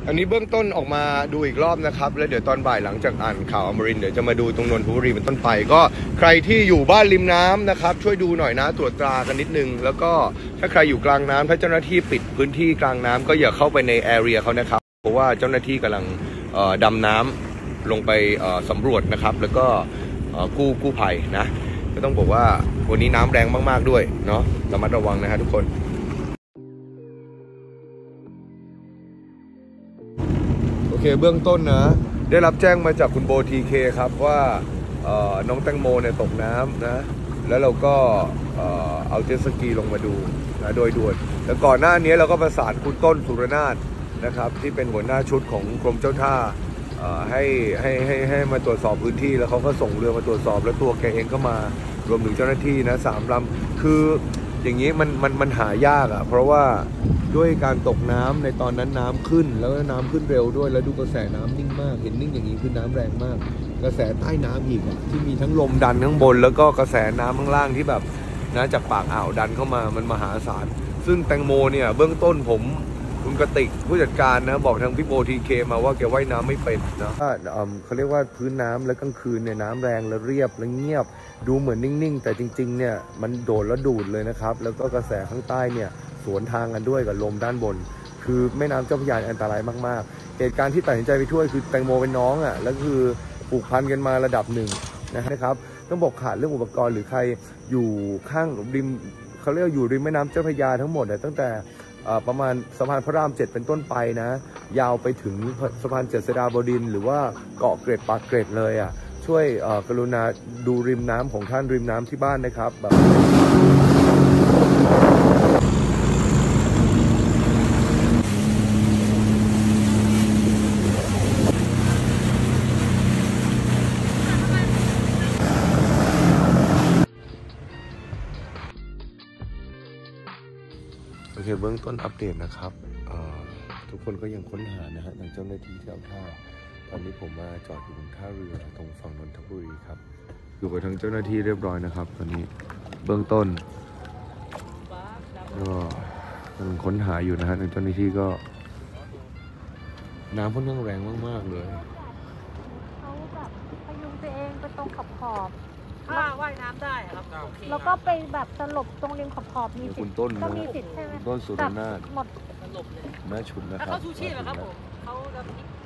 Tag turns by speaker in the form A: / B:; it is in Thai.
A: อันนี้เบื้องต้นออกมาดูอีกรอบนะครับแล้วเดี๋ยวตอนบ่ายหลังจากอ่านข่าวอมรินทร์เดี๋ยวจะมาดูตรงนนทบุรีเป็นต้นไปก็ใครที่อยู่บ้านริมน้ำนะครับช่วยดูหน่อยนะตรวจตรากันนิดนึงแล้วก็ถ้าใครอยู่กลางน้ำถ้าเจ้าหน้าที่ปิดพื้นที่กลางน้ำก็อย่าเข้าไปในแอเรียเขานะครับเพราะว่าเจ้าหน้าที่กำลังดำน้ำลงไปสำรวจนะครับแล้วก็กู้ภัยนะก็ต้องบอกว่าวันนี้น้ำแรงมากๆด้วยเนาะระมัดระวังนะฮะทุกคนโอเคเบื้องต้นนะได้รับแจ้งมาจากคุณโบทีเคครับว่าน้องแตงโมเนี่ยตกน้ำนะแล้วเราก็เอาเจ็ตสกีลงมาดูนะโดยด่วนแล้วก่อนหน้านี้เราก็ประสานคุณต้นสุรนาถนะครับที่เป็นหัวหน้าชุดของกรมเจ้าท่าให้มาตรวจสอบพื้นที่แล้วเขาก็ส่งเรือมาตรวจสอบแล้วตัวแกเองก็มารวมถึงเจ้าหน้าที่นะ3 ลำคืออย่างนี้มันหายากเพราะว่าด้วยการตกน้ำในตอนนั้นน้ำขึ้นแล้วน้ำขึ้นเร็วด้วยแล้วดูกระแสน้ำนิ่งมากเห็นนิ่งอย่างนี้คือน้ำแรงมากกระแสใต้น้ำอีกที่มีทั้งลมดันข้างบนแล้วก็กระแสน้ำข้างล่างที่แบบนะจากปากอ่าวดันเข้ามามันมหาศาลซึ่งแตงโมเนี่ยเบื้องต้นคุณกติกผู้จัดการนะบอกทางพี่โบทีเคมาว่าแกว่ายน้ำไม่เป็นนะเขาเรียกว่าพื้นน้ำแล้วกลางคืนเนี่ยน้ำแรงแล้วเรียบแล้วเงียบดูเหมือนนิ่งๆแต่จริงๆเนี่ยมันโดดแล้วดูดเลยนะครับแล้วก็กระแสข้างใต้เนี่ยสวนทางกันด้วยกับลมด้านบนคือแม่น้ำเจ้าพระยาอันตรายมากๆเหตุการณ์ที่ตัดสินใจไปช่วยคือแตงโมเป็นน้องแล้วคือผูกพันกันมาระดับหนึ่งนะครับต้องบอกขาดเรื่องอุปกรณ์หรือใครอยู่ข้างริมเขาเรียกอยู่ริมแม่น้ำเจ้าพระยาทั้งหมดตั้งแต่ประมาณสะพานพระราม 7เป็นต้นไปนะยาวไปถึงสะพานเจษฎาบดินทร์หรือว่าเกาะเกร็ดปากเกร็ดเลยช่วยกรุณาดูริมน้ำของท่านริมน้ำที่บ้านนะครับแบบโอเคเบื้องต้นอัปเดตนะครับทุกคนก็ยังค้นหานะฮะทางเจ้าหน้าที่เจ้าท่าตอนนี้ผมมาจอดอยู่บนท่าเรือตรงฝั่งนนทบุรีครับอยู่กับทางเจ้าหน้าที่เรียบร้อยนะครับตอนนี้เบื้องต้นก็กำลังค้นหาอยู่นะฮะทางเจ้าหน้าที่ก็น้ำค่อนข้างแรงมากๆเลย
B: เขาแบบพยุงตัวเองไปตรงขอบ
C: ว่ายน้ำได้ครับ
B: แล้วก็ไปแบบสลบตรงริมขอบมีสิทธิ์ก็มีสิทธิ์ใช่ไหม
A: ต้นสุรนาถ
B: หมด
C: สลบเลย
A: แม่ชุนนะครับ
C: เขาชูชีพครับผมเขาจะ